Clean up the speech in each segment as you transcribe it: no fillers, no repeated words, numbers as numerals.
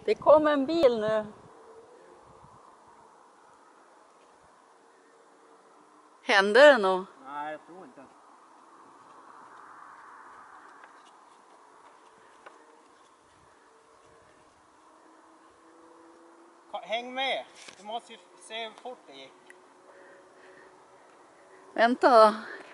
Det kom en bil nu. Händer det nog? Nej, jag tror inte. Häng med. Du måste ju se hur fort det gick. Vänta då.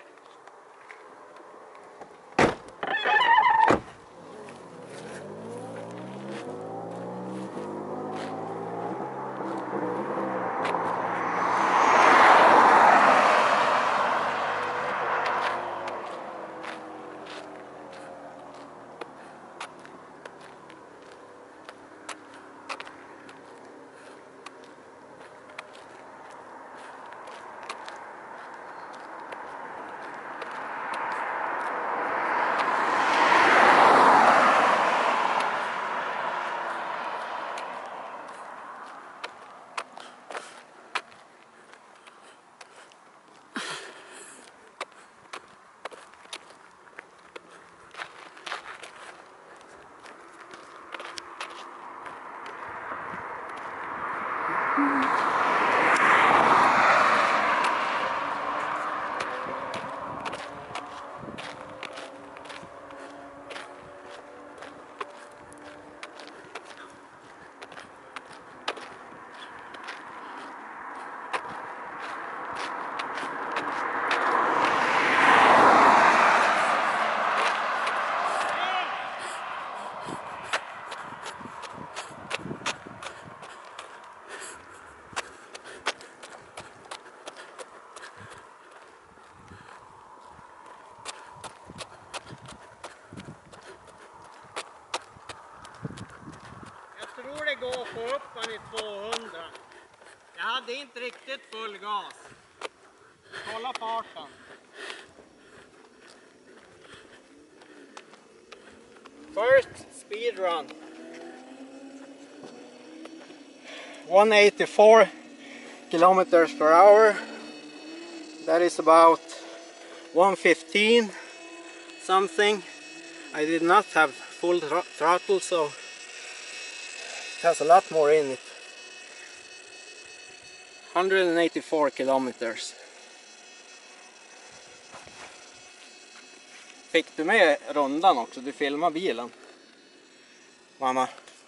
Jag tror det går att få upp den i 200. Jag hade inte riktigt full gas. Kolla farten. First speed run. 184 kilometers per hour. That is about 115 something. I did not have full throttle, so it has a lot more in it. 184 kilometers. Fick du med rundan också? Du filmar bilen. Mamma.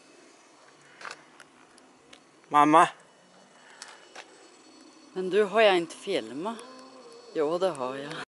Mamma. Men du, har jag inte filmat? Jo, det har jag.